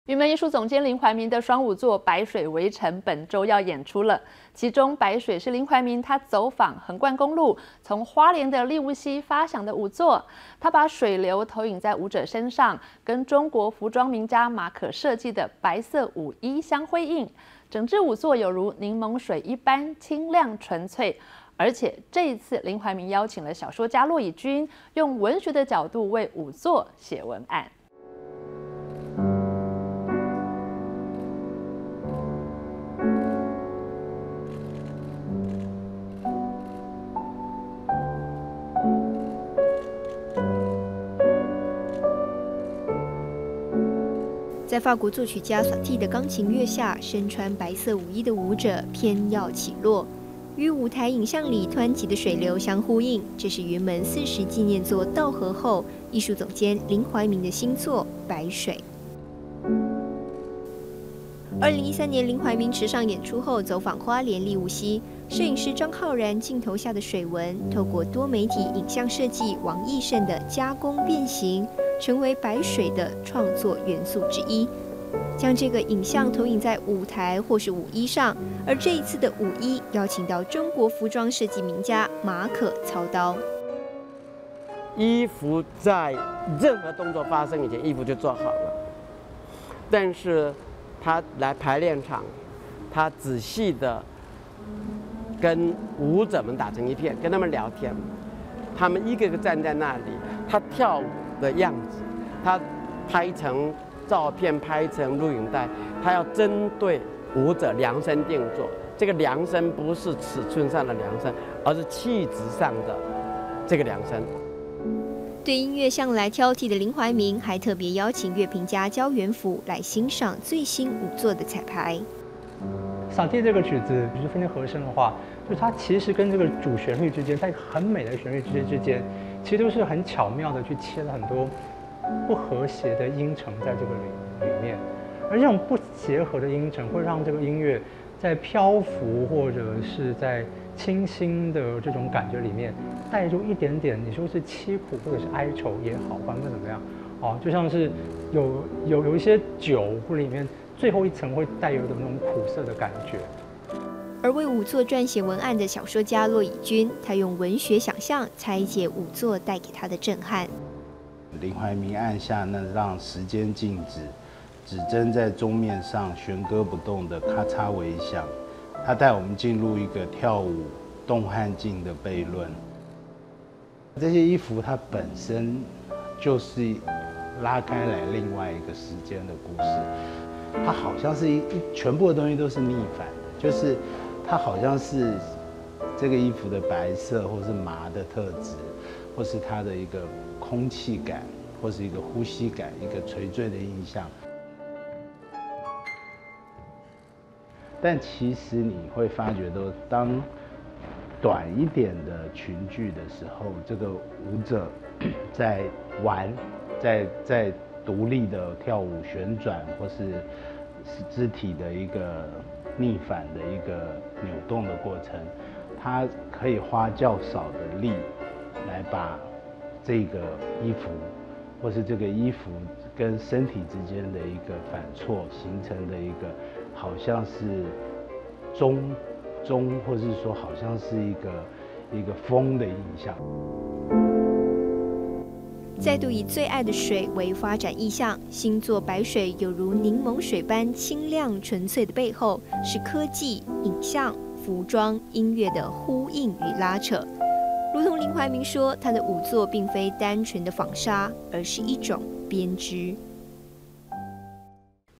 云门艺术总监林怀民的双舞作《白水围城》本周要演出了。其中，《白水》是林怀民他走访横贯公路，从花莲的立雾溪发想的舞作。他把水流投影在舞者身上，跟中国服装名家马可设计的白色舞衣相辉映。整支舞作有如柠檬水一般清亮纯粹。而且这一次，林怀民邀请了小说家骆以军，用文学的角度为舞作写文案。 在法国作曲家萨蒂的钢琴乐下，身穿白色舞衣的舞者翩要起落，与舞台影像里湍急的水流相呼应。这是云门40纪念作《稻荷》后，艺术总监林怀民的新作《白水》。2013年，林怀民池上演出后，走访花莲立雾溪，摄影师张浩然镜头下的水纹，透过多媒体影像设计王义胜的加工变形，成为白水的创作元素之一，将这个影像投影在舞台或是舞衣上。而这一次的舞衣邀请到中国服装设计名家马可操刀。 衣服在任何动作发生以前，衣服就做好了，但是他来排练场，他仔细的跟舞者们打成一片，跟他们聊天，他们一个个站在那里，他跳舞的样子，他拍成照片，拍成录影带，他要针对舞者量身定做。这个量身不是尺寸上的量身，而是气质上的这个量身。 对音乐向来挑剔的林怀民，还特别邀请乐评家焦元溥来欣赏最新舞作的彩排。 萨蒂这个曲子，比如分成和声的话，就是它其实跟这个主旋律之间，在很美的旋律之间，其实都是很巧妙的去切了很多不和谐的音程在这个里面，而这种不协和的音程会让这个音乐在漂浮或者是在清新的这种感觉里面带入一点点，你说是凄苦或者是哀愁也好，不管怎么样，哦，就像是有一些酒里面最后一层会带有的那种苦涩的感觉。 而为舞作撰写文案的小说家骆以军，他用文学想象拆解舞作带给他的震撼。 林怀民按下那让时间静止，指针在钟面上悬搁不动的咔嚓微响，他带我们进入一个跳舞动和静的悖论。这些衣服它本身就是拉开来另外一个时间的故事，它好像是全部的东西都是逆反的，就是它好像是这个衣服的白色或是麻的特质，或是它的一个空气感，或是一个呼吸感，一个垂坠的印象。但其实你会发觉到，当短一点的裙距的时候，这个舞者在玩，在独立的跳舞旋转，或是肢体的一个逆反的一个扭动的过程，他可以花较少的力来把这个衣服，或是这个衣服跟身体之间的一个反错形成的一个，好像是或是说好像是一个风的印象。 再度以最爱的水为发展意象，新作《白水》有如柠檬水般清亮纯粹的背后，是科技、影像、服装、音乐的呼应与拉扯。如同林怀民说，他的舞作并非单纯的纺纱，而是一种编织。